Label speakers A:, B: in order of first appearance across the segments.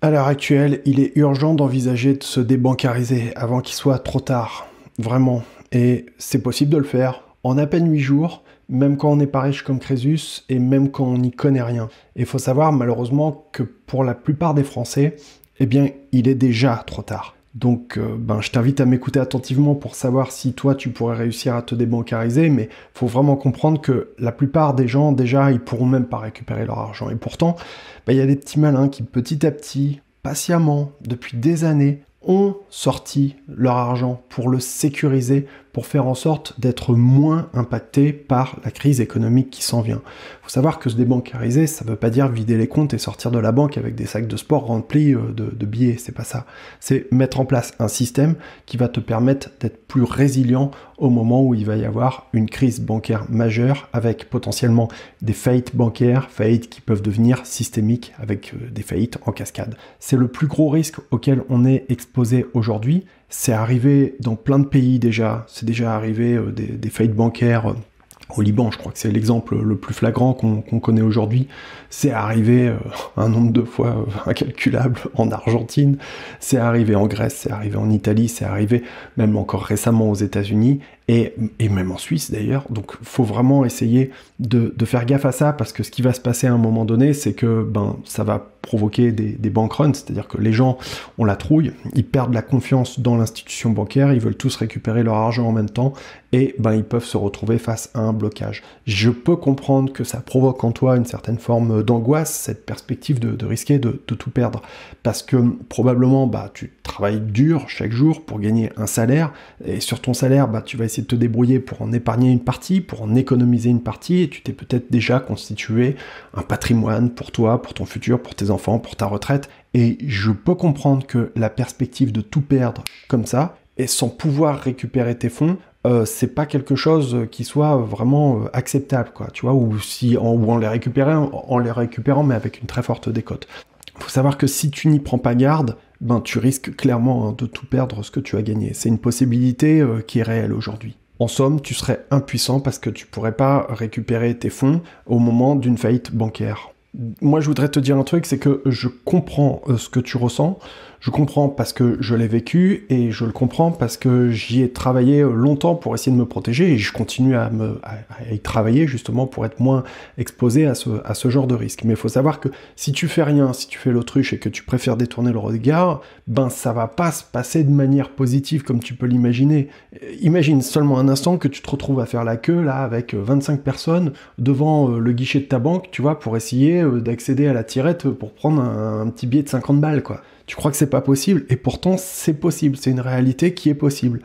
A: À l'heure actuelle, il est urgent d'envisager de se débancariser avant qu'il soit trop tard. Vraiment. Et c'est possible de le faire en à peine 8 jours, même quand on n'est pas riche comme Crésus et même quand on n'y connaît rien. Et il faut savoir malheureusement que pour la plupart des Français, eh bien, il est déjà trop tard. Donc, je t'invite à m'écouter attentivement pour savoir si toi, tu pourrais réussir à te débancariser, mais il faut vraiment comprendre que la plupart des gens, déjà, ils pourront même pas récupérer leur argent. Et pourtant, il y a des petits malins qui, petit à petit, patiemment, depuis des années, ont sorti leur argent pour le sécuriser, pour faire en sorte d'être moins impactés par la crise économique qui s'en vient. Il faut savoir que se débancariser, ça ne veut pas dire vider les comptes et sortir de la banque avec des sacs de sport remplis de billets, c'est pas ça. C'est mettre en place un système qui va te permettre d'être plus résilient au moment où il va y avoir une crise bancaire majeure avec potentiellement des faillites bancaires, faillites qui peuvent devenir systémiques avec des faillites en cascade. C'est le plus gros risque auquel on est exposé aujourd'hui. C'est arrivé dans plein de pays déjà, c'est déjà arrivé des faillites bancaires au Liban, je crois que c'est l'exemple le plus flagrant qu'on connaît aujourd'hui. C'est arrivé un nombre de fois incalculable en Argentine, c'est arrivé en Grèce, c'est arrivé en Italie, c'est arrivé même encore récemment aux États-Unis et même en Suisse d'ailleurs. Donc il faut vraiment essayer de faire gaffe à ça parce que ce qui va se passer à un moment donné, c'est que ça va provoquer des bank runs, c'est-à-dire que les gens ont la trouille, ils perdent la confiance dans l'institution bancaire, ils veulent tous récupérer leur argent en même temps et ils peuvent se retrouver face à un blocage. Je peux comprendre que ça provoque en toi une certaine forme d'angoisse, cette perspective de risquer de tout perdre, parce que probablement tu travailles dur chaque jour pour gagner un salaire, et sur ton salaire, tu vas essayer de te débrouiller pour en épargner une partie, pour en économiser une partie, et tu t'es peut-être déjà constitué un patrimoine pour toi, pour ton futur, pour tes enfants, pour ta retraite, et je peux comprendre que la perspective de tout perdre comme ça, et sans pouvoir récupérer tes fonds, c'est pas quelque chose qui soit vraiment acceptable, quoi, tu vois, ou en les récupérant, mais avec une très forte décote. Faut savoir que si tu n'y prends pas garde, tu risques clairement de tout perdre ce que tu as gagné. C'est une possibilité qui est réelle aujourd'hui. En somme, tu serais impuissant parce que tu pourrais pas récupérer tes fonds au moment d'une faillite bancaire. Moi, je voudrais te dire un truc, c'est que je comprends ce que tu ressens, je comprends parce que je l'ai vécu, et je le comprends parce que j'y ai travaillé longtemps pour essayer de me protéger, et je continue à y travailler justement pour être moins exposé à ce genre de risque. Mais il faut savoir que si tu fais rien, si tu fais l'autruche et que tu préfères détourner le regard, ça va pas se passer de manière positive comme tu peux l'imaginer. Imagine seulement un instant que tu te retrouves à faire la queue là avec 25 personnes devant le guichet de ta banque, tu vois, pour essayer d'accéder à la tirette pour prendre un petit billet de 50 balles, quoi. Tu crois que c'est pas possible, et pourtant c'est possible, c'est une réalité qui est possible.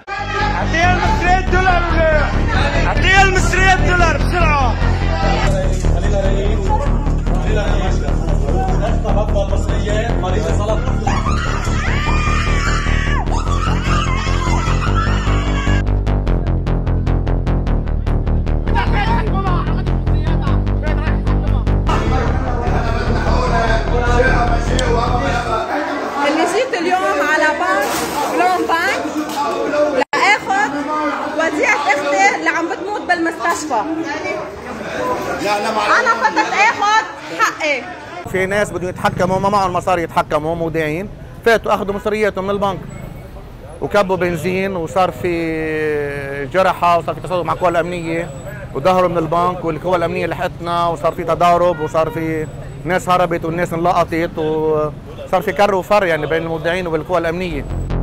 B: أنا فتت آخذ حقي.
C: في ناس بدهم يتحكموا ما معهم مصاري يتحكموا مودعين فاتوا أخذوا مصرياتهم من البنك وكبوا بنزين وصار في جرحى وصار في تصادم مع القوى الأمنية وظهروا من البنك والقوى الأمنية لحقتنا وصار في تضارب وصار في ناس هربت والناس انلقطت وصار في كر وفر يعني بين المودعين والقوى الأمنية.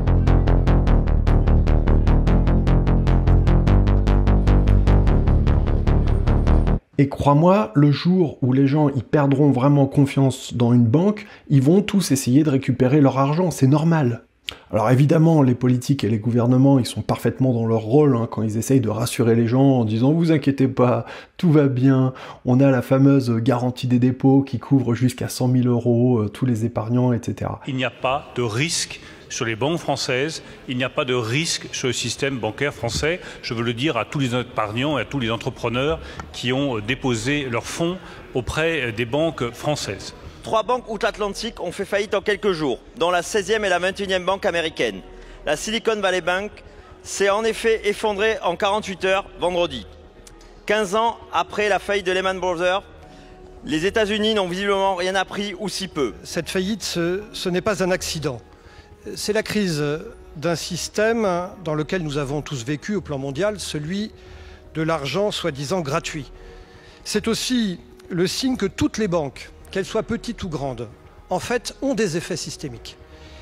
A: Et crois-moi, le jour où les gens ils perdront vraiment confiance dans une banque, ils vont tous essayer de récupérer leur argent, c'est normal. Alors évidemment, les politiques et les gouvernements, ils sont parfaitement dans leur rôle quand ils essayent de rassurer les gens en disant « vous inquiétez pas, tout va bien, on a la fameuse garantie des dépôts qui couvre jusqu'à 100 000 euros tous les épargnants, etc. »
D: Il n'y a pas de risque sur les banques françaises, il n'y a pas de risque sur le système bancaire français. Je veux le dire à tous les épargnants et à tous les entrepreneurs qui ont déposé leurs fonds auprès des banques françaises.
E: 3 banques outre-Atlantique ont fait faillite en quelques jours, dont la 16e et la 21e banque américaine. La Silicon Valley Bank s'est en effet effondrée en 48 heures vendredi. 15 ans après la faillite de Lehman Brothers, Les États-Unis n'ont visiblement rien appris ou si peu.
F: Cette faillite, ce n'est pas un accident. C'est la crise d'un système dans lequel nous avons tous vécu au plan mondial, celui de l'argent soi-disant gratuit. C'est aussi le signe que toutes les banques, qu'elles soient petites ou grandes, en fait, ont des effets systémiques.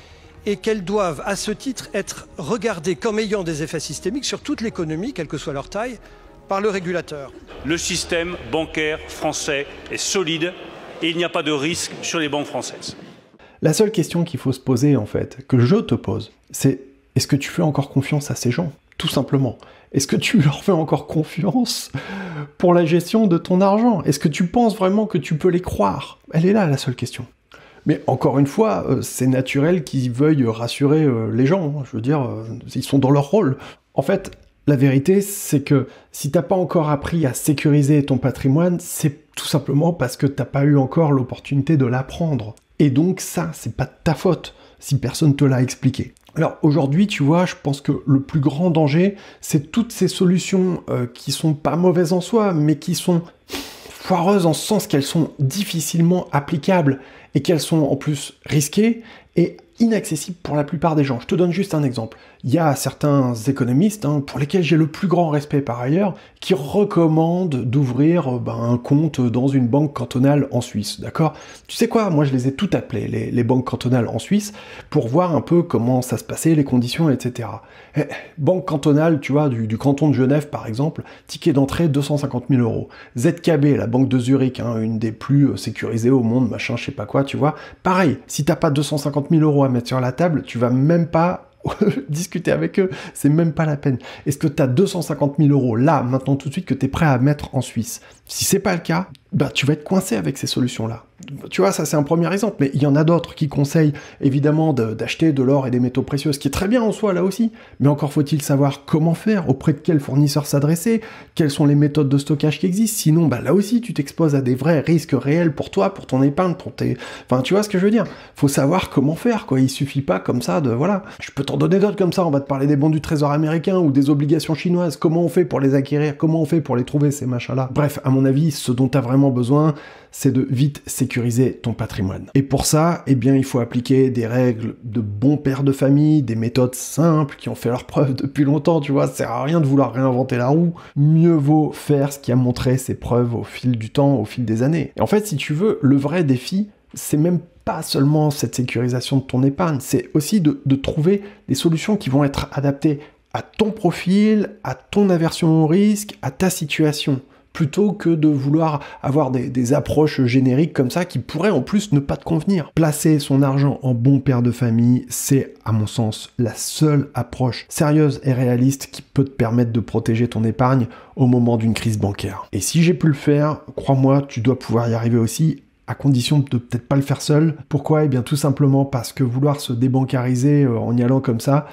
F: Et qu'elles doivent, à ce titre, être regardées comme ayant des effets systémiques sur toute l'économie, quelle que soit leur taille, par le régulateur.
D: Le système bancaire français est solide et il n'y a pas de risque sur les banques françaises.
A: La seule question qu'il faut se poser, en fait, que je te pose, c'est est-ce que tu fais encore confiance à ces gens? Tout simplement. Est-ce que tu leur fais encore confiance pour la gestion de ton argent? Est-ce que tu penses vraiment que tu peux les croire? Elle est là, la seule question. Mais encore une fois, c'est naturel qu'ils veuillent rassurer les gens. Je veux dire, ils sont dans leur rôle. En fait, la vérité, c'est que si t'as pas encore appris à sécuriser ton patrimoine, c'est tout simplement parce que t'as pas eu encore l'opportunité de l'apprendre. Et donc ça, c'est pas de ta faute si personne te l'a expliqué. Alors aujourd'hui, tu vois, je pense que le plus grand danger, c'est toutes ces solutions qui sont pas mauvaises en soi, mais qui sont foireuses en ce sens qu'elles sont difficilement applicables et qu'elles sont en plus risquées et inaccessibles pour la plupart des gens. Je te donne juste un exemple. Il y a certains économistes, pour lesquels j'ai le plus grand respect par ailleurs, qui recommandent d'ouvrir un compte dans une banque cantonale en Suisse, d'accord? Tu sais quoi? Moi, je les ai toutes appelées, les banques cantonales en Suisse, pour voir un peu comment ça se passait, les conditions, etc. Banque cantonale, tu vois, du canton de Genève, par exemple, ticket d'entrée 250 000 €. ZKB, la banque de Zurich, une des plus sécurisées au monde, machin, je sais pas quoi, tu vois. Pareil, si t'as pas 250 000 € à mettre sur la table, tu vas même pas discuter avec eux, c'est même pas la peine. Est-ce que tu as 250 000 € là, maintenant tout de suite, que tu es prêt à mettre en Suisse? Si c'est pas le cas, tu vas être coincé avec ces solutions-là. Tu vois, ça c'est un premier exemple, mais il y en a d'autres qui conseillent évidemment d'acheter de l'or et des métaux précieux, ce qui est très bien en soi là aussi, mais encore faut-il savoir comment faire, auprès de quel fournisseur s'adresser, quelles sont les méthodes de stockage qui existent, sinon là aussi tu t'exposes à des vrais risques réels pour toi, pour ton épargne, pour tes... Enfin tu vois ce que je veux dire, faut savoir comment faire quoi, il suffit pas comme ça de... Voilà, je peux t'en donner d'autres comme ça, on va te parler des bons du trésor américain ou des obligations chinoises, comment on fait pour les acquérir, comment on fait pour les trouver ces machins-là. Bref, à mon avis, ce dont tu as vraiment besoin, c'est de vite sécuriser ton patrimoine. Et pour ça, eh bien, il faut appliquer des règles de bon père de famille, des méthodes simples qui ont fait leurs preuves depuis longtemps, tu vois, ça sert à rien de vouloir réinventer la roue. Mieux vaut faire ce qui a montré ses preuves au fil du temps, au fil des années. Et en fait, si tu veux, le vrai défi, c'est même pas seulement cette sécurisation de ton épargne, c'est aussi de trouver des solutions qui vont être adaptées à ton profil, à ton aversion au risque, à ta situation, plutôt que de vouloir avoir des approches génériques comme ça qui pourraient en plus ne pas te convenir. Placer son argent en bon père de famille, c'est à mon sens la seule approche sérieuse et réaliste qui peut te permettre de protéger ton épargne au moment d'une crise bancaire. Et si j'ai pu le faire, crois-moi, tu dois pouvoir y arriver aussi, à condition de peut-être pas le faire seul. Pourquoi? Eh bien tout simplement parce que vouloir se débancariser en y allant comme ça,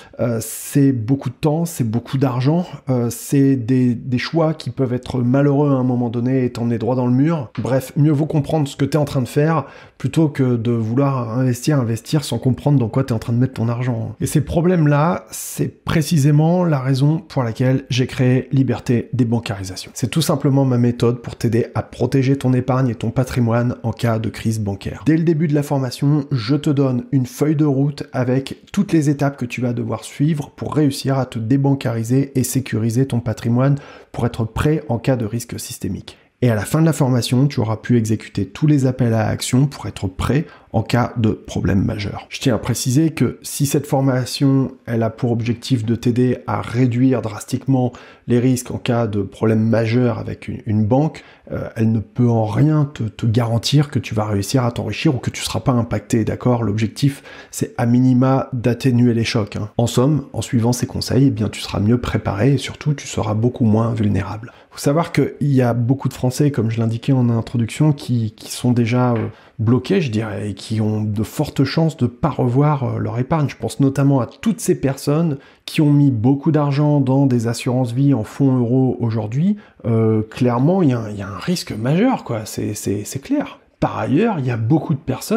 A: c'est beaucoup de temps, c'est beaucoup d'argent, c'est des choix qui peuvent être malheureux à un moment donné et t'emmener droit dans le mur. Bref, mieux vaut comprendre ce que t'es en train de faire plutôt que de vouloir investir sans comprendre dans quoi t'es en train de mettre ton argent. Et ces problèmes-là, c'est précisément la raison pour laquelle j'ai créé Liberté Débancarisation. C'est tout simplement ma méthode pour t'aider à protéger ton épargne et ton patrimoine en cas de crise bancaire. Dès le début de la formation, je te donne une feuille de route avec toutes les étapes que tu vas devoir suivre pour réussir à te débancariser et sécuriser ton patrimoine pour être prêt en cas de risque systémique. Et à la fin de la formation, tu auras pu exécuter tous les appels à action pour être prêt en cas de problème majeur. Je tiens à préciser que si cette formation, elle a pour objectif de t'aider à réduire drastiquement les risques en cas de problème majeur avec une banque, elle ne peut en rien te garantir que tu vas réussir à t'enrichir ou que tu ne seras pas impacté, d'accord? L'objectif, c'est à minima d'atténuer les chocs. En somme, en suivant ces conseils, eh bien, tu seras mieux préparé et surtout, tu seras beaucoup moins vulnérable. Il faut savoir qu'il y a beaucoup de Français, comme je l'indiquais en introduction, qui sont déjà bloqués, je dirais, et qui ont de fortes chances de ne pas revoir leur épargne. Je pense notamment à toutes ces personnes qui ont mis beaucoup d'argent dans des assurances vie en fonds euros aujourd'hui. Clairement, il y a un risque majeur, quoi. C'est clair. Par ailleurs, il y a beaucoup de personnes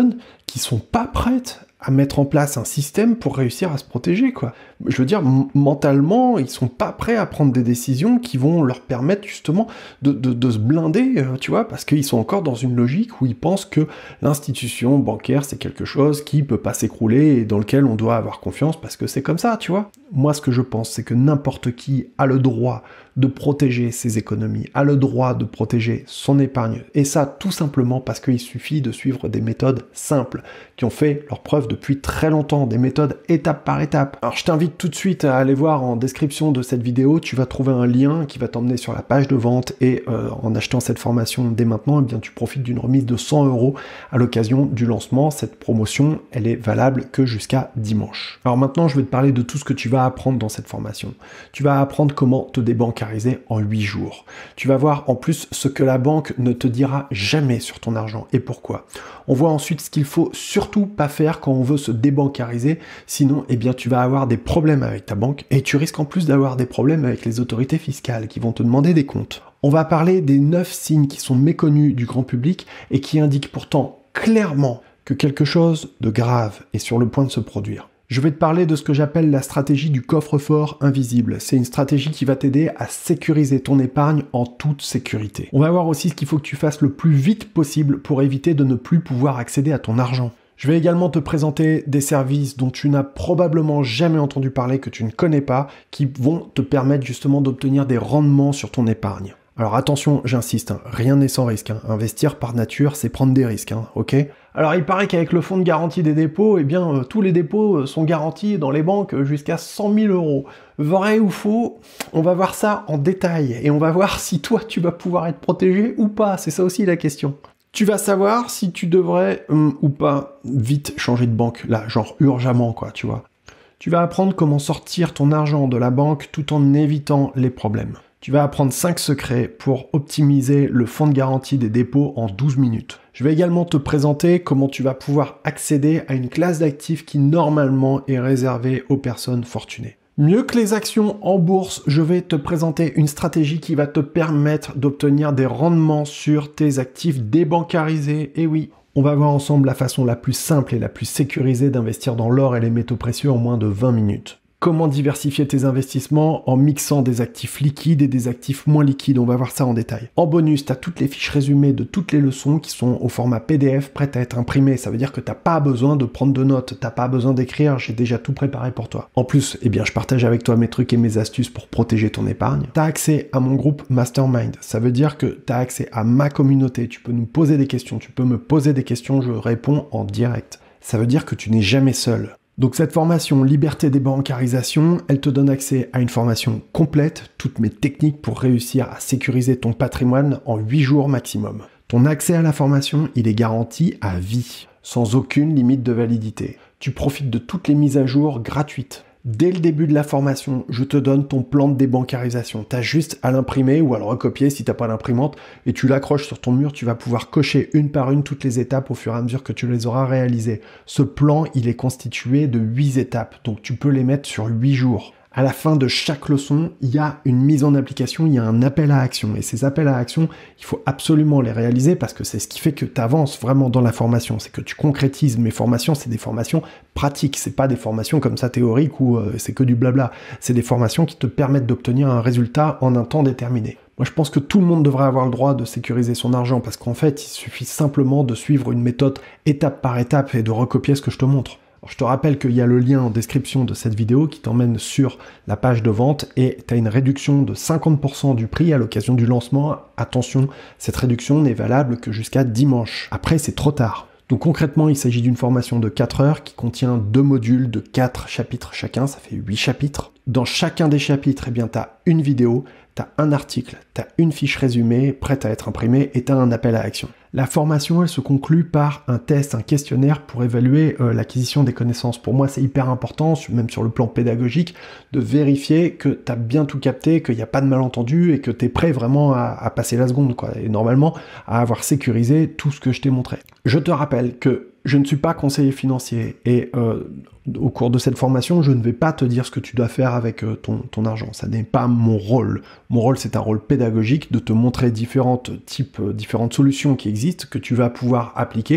A: qui sont pas prêtes à mettre en place un système pour réussir à se protéger, quoi. Je veux dire, mentalement, ils sont pas prêts à prendre des décisions qui vont leur permettre justement de se blinder, tu vois, parce qu'ils sont encore dans une logique où ils pensent que l'institution bancaire, c'est quelque chose qui peut pas s'écrouler et dans lequel on doit avoir confiance parce que c'est comme ça, tu vois. Moi, ce que je pense, c'est que n'importe qui a le droit de protéger ses économies, a le droit de protéger son épargne. Et ça, tout simplement parce qu'il suffit de suivre des méthodes simples qui ont fait leur preuve depuis très longtemps, des méthodes étape par étape. Alors, je t'invite tout de suite à aller voir en description de cette vidéo, tu vas trouver un lien qui va t'emmener sur la page de vente et en achetant cette formation dès maintenant, eh bien, tu profites d'une remise de 100 € à l'occasion du lancement. Cette promotion, elle est valable que jusqu'à dimanche. Alors maintenant, je vais te parler de tout ce que tu vas apprendre dans cette formation. Tu vas apprendre comment te débancariser en 8 jours. Tu vas voir en plus ce que la banque ne te dira jamais sur ton argent et pourquoi. On voit ensuite ce qu'il faut surtout pas faire quand on veut se débancariser, sinon eh bien tu vas avoir des problèmes avec ta banque et tu risques en plus d'avoir des problèmes avec les autorités fiscales qui vont te demander des comptes. On va parler des 9 signes qui sont méconnus du grand public et qui indiquent pourtant clairement que quelque chose de grave est sur le point de se produire. Je vais te parler de ce que j'appelle la stratégie du coffre-fort invisible. C'est une stratégie qui va t'aider à sécuriser ton épargne en toute sécurité. On va voir aussi ce qu'il faut que tu fasses le plus vite possible pour éviter de ne plus pouvoir accéder à ton argent. Je vais également te présenter des services dont tu n'as probablement jamais entendu parler, que tu ne connais pas, qui vont te permettre justement d'obtenir des rendements sur ton épargne. Alors attention, j'insiste, rien n'est sans risque. Investir par nature, c'est prendre des risques, ok ? Alors il paraît qu'avec le fonds de garantie des dépôts, eh bien tous les dépôts sont garantis dans les banques jusqu'à 100 000 €. Vrai ou faux? On va voir ça en détail et on va voir si toi tu vas pouvoir être protégé ou pas, c'est ça aussi la question. Tu vas savoir si tu devrais ou pas vite changer de banque, là, genre urgemment quoi, tu vois. Tu vas apprendre comment sortir ton argent de la banque tout en évitant les problèmes. Tu vas apprendre 5 secrets pour optimiser le fonds de garantie des dépôts en 12 minutes. Je vais également te présenter comment tu vas pouvoir accéder à une classe d'actifs qui normalement est réservée aux personnes fortunées. Mieux que les actions en bourse, je vais te présenter une stratégie qui va te permettre d'obtenir des rendements sur tes actifs débancarisés. Et oui, on va voir ensemble la façon la plus simple et la plus sécurisée d'investir dans l'or et les métaux précieux en moins de 20 minutes. Comment diversifier tes investissements en mixant des actifs liquides et des actifs moins liquides, on va voir ça en détail. En bonus, tu as toutes les fiches résumées de toutes les leçons qui sont au format PDF prêtes à être imprimées. Ça veut dire que tu n'as pas besoin de prendre de notes, tu n'as pas besoin d'écrire, j'ai déjà tout préparé pour toi. En plus, eh bien, je partage avec toi mes trucs et mes astuces pour protéger ton épargne. Tu as accès à mon groupe Mastermind, ça veut dire que tu as accès à ma communauté, tu peux nous poser des questions, tu peux me poser des questions, je réponds en direct. Ça veut dire que tu n'es jamais seul. Donc cette formation Liberté débancarisation, elle te donne accès à une formation complète, toutes mes techniques pour réussir à sécuriser ton patrimoine en 8 jours maximum. Ton accès à la formation, il est garanti à vie, sans aucune limite de validité. Tu profites de toutes les mises à jour gratuites. Dès le début de la formation, je te donne ton plan de débancarisation. Tu as juste à l'imprimer ou à le recopier si tu n'as pas d'imprimante et tu l'accroches sur ton mur. Tu vas pouvoir cocher une par une toutes les étapes au fur et à mesure que tu les auras réalisées. Ce plan, il est constitué de 8 étapes, donc tu peux les mettre sur 8 jours. À la fin de chaque leçon, il y a une mise en application, il y a un appel à action. Et ces appels à action, il faut absolument les réaliser parce que c'est ce qui fait que tu avances vraiment dans la formation. C'est que tu concrétises. Mes formations, c'est des formations pratiques. C'est pas des formations comme ça théoriques où c'est que du blabla. C'est des formations qui te permettent d'obtenir un résultat en un temps déterminé. Moi, je pense que tout le monde devrait avoir le droit de sécuriser son argent parce qu'en fait, il suffit simplement de suivre une méthode étape par étape et de recopier ce que je te montre. Alors, je te rappelle qu'il y a le lien en description de cette vidéo qui t'emmène sur la page de vente et tu as une réduction de 50% du prix à l'occasion du lancement. Attention, cette réduction n'est valable que jusqu'à dimanche. Après, c'est trop tard. Donc concrètement, il s'agit d'une formation de 4 heures qui contient 2 modules de 4 chapitres chacun, ça fait 8 chapitres. Dans chacun des chapitres, eh bien, tu as une vidéo, tu as un article, tu as une fiche résumée prête à être imprimée et tu as un appel à action. La formation, elle se conclut par un test, un questionnaire pour évaluer l'acquisition des connaissances. Pour moi, c'est hyper important, même sur le plan pédagogique, de vérifier que tu as bien tout capté, qu'il n'y a pas de malentendu et que tu es prêt vraiment à passer la seconde, quoi. Et normalement, à avoir sécurisé tout ce que je t'ai montré. Je te rappelle que je ne suis pas conseiller financier et au cours de cette formation, je ne vais pas te dire ce que tu dois faire avec ton argent. Ça n'est pas mon rôle. Mon rôle, c'est un rôle pédagogique de te montrer différentes solutions qui existent que tu vas pouvoir appliquer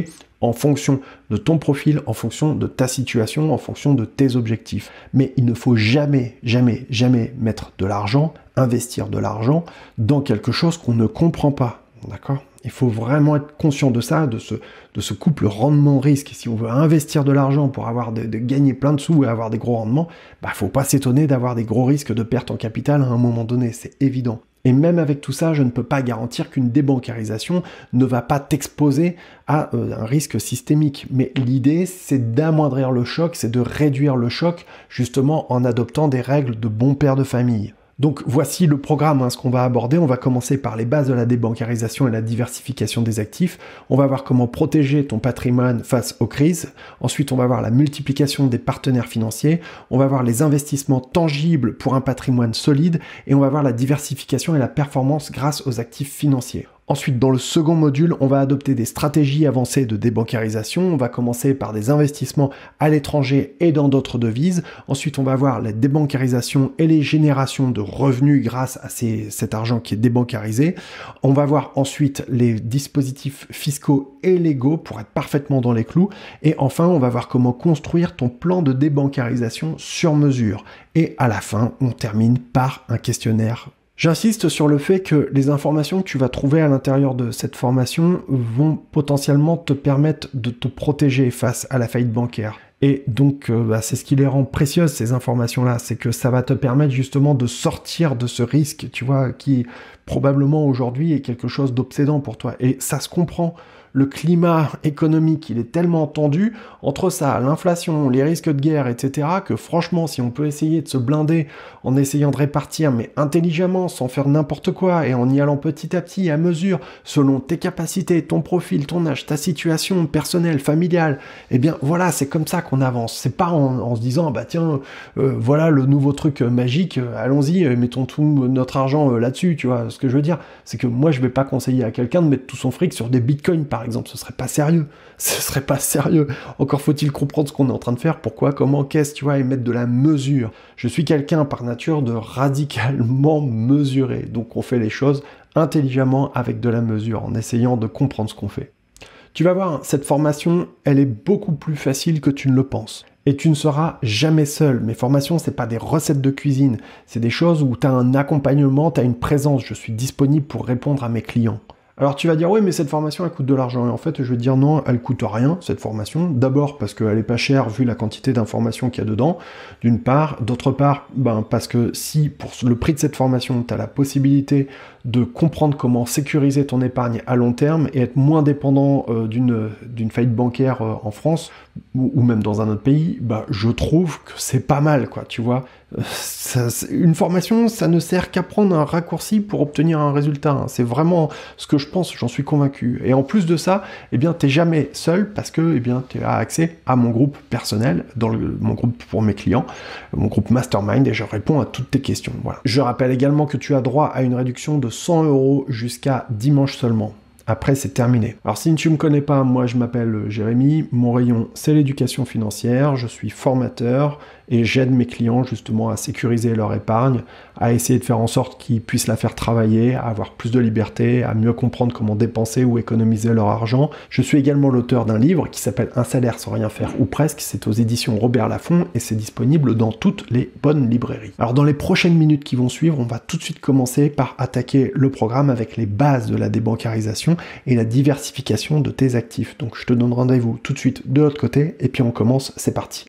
A: en fonction de ton profil, en fonction de ta situation, en fonction de tes objectifs. Mais il ne faut jamais, jamais, jamais mettre de l'argent, investir de l'argent dans quelque chose qu'on ne comprend pas. D'accord ? Il faut vraiment être conscient de ça, de ce couple rendement-risque. Si on veut investir de l'argent pour de gagner plein de sous et avoir des gros rendements, il ne faut pas s'étonner d'avoir des gros risques de perte en capital à un moment donné, c'est évident. Et même avec tout ça, je ne peux pas garantir qu'une débancarisation ne va pas t'exposer à un risque systémique. Mais l'idée, c'est d'amoindrir le choc, c'est de réduire le choc, justement en adoptant des règles de bon père de famille. Donc voici le programme, ce qu'on va aborder. On va commencer par les bases de la débancarisation et la diversification des actifs. On va voir comment protéger ton patrimoine face aux crises. Ensuite, on va voir la multiplication des partenaires financiers. On va voir les investissements tangibles pour un patrimoine solide. Et on va voir la diversification et la performance grâce aux actifs financiers. Ensuite, dans le second module, on va adopter des stratégies avancées de débancarisation. On va commencer par des investissements à l'étranger et dans d'autres devises. Ensuite, on va voir la débancarisation et les générations de revenus grâce à cet argent qui est débancarisé. On va voir ensuite les dispositifs fiscaux et légaux pour être parfaitement dans les clous. Et enfin, on va voir comment construire ton plan de débancarisation sur mesure. Et à la fin, on termine par un questionnaire. J'insiste sur le fait que les informations que tu vas trouver à l'intérieur de cette formation vont potentiellement te permettre de te protéger face à la faillite bancaire. Et donc, c'est ce qui les rend précieuses, ces informations-là, c'est que ça va te permettre justement de sortir de ce risque, tu vois, qui probablement aujourd'hui est quelque chose d'obsédant pour toi. Et ça se comprend. Le climat économique, il est tellement tendu, entre ça, l'inflation, les risques de guerre, etc., que franchement, si on peut essayer de se blinder en essayant de répartir, mais intelligemment, sans faire n'importe quoi, et en y allant petit à petit, à mesure, selon tes capacités, ton profil, ton âge, ta situation personnelle, familiale, eh bien voilà, c'est comme ça qu'on avance. C'est pas en se disant, bah tiens, voilà le nouveau truc magique, allons-y, mettons tout notre argent là-dessus, tu vois. Ce que je veux dire, c'est que moi, je vais pas conseiller à quelqu'un de mettre tout son fric sur des bitcoins, par exemple, ce serait pas sérieux. Ce serait pas sérieux. Encore faut-il comprendre ce qu'on est en train de faire, pourquoi, comment, qu'est-ce, tu vois, et mettre de la mesure. Je suis quelqu'un par nature de radicalement mesuré. Donc on fait les choses intelligemment avec de la mesure, en essayant de comprendre ce qu'on fait. Tu vas voir, cette formation, elle est beaucoup plus facile que tu ne le penses. Et tu ne seras jamais seul. Mes formations, c'est pas des recettes de cuisine. C'est des choses où tu as un accompagnement, tu as une présence. Je suis disponible pour répondre à mes clients. Alors tu vas dire, oui, mais cette formation, elle coûte de l'argent. Et en fait, je vais te dire, non, elle coûte rien, cette formation. D'abord, parce qu'elle est pas chère, vu la quantité d'informations qu'il y a dedans, d'une part. D'autre part, parce que si, pour le prix de cette formation, tu as la possibilité de comprendre comment sécuriser ton épargne à long terme et être moins dépendant d'une faillite bancaire en France, ou même dans un autre pays, je trouve que c'est pas mal, quoi, tu vois. Une formation, ça ne sert qu'à prendre un raccourci pour obtenir un résultat. C'est vraiment ce que je pense, j'en suis convaincu. Et en plus de ça, t'es jamais seul parce que tu as accès à mon groupe personnel, mon groupe pour mes clients, mon groupe Mastermind, et je réponds à toutes tes questions. Voilà. Je rappelle également que tu as droit à une réduction de 100 € jusqu'à dimanche seulement. Après, c'est terminé. Alors, si tu ne me connais pas, moi, je m'appelle Jérémy. Mon rayon, c'est l'éducation financière. Je suis formateur et j'aide mes clients, justement, à sécuriser leur épargne, à essayer de faire en sorte qu'ils puissent la faire travailler, à avoir plus de liberté, à mieux comprendre comment dépenser ou économiser leur argent. Je suis également l'auteur d'un livre qui s'appelle « Un salaire sans rien faire » ou presque. C'est aux éditions Robert Laffont et c'est disponible dans toutes les bonnes librairies. Alors, dans les prochaines minutes qui vont suivre, on va tout de suite commencer par attaquer le programme avec les bases de la débancarisation et la diversification de tes actifs. Donc je te donne rendez-vous tout de suite de l'autre côté et puis on commence, c'est parti.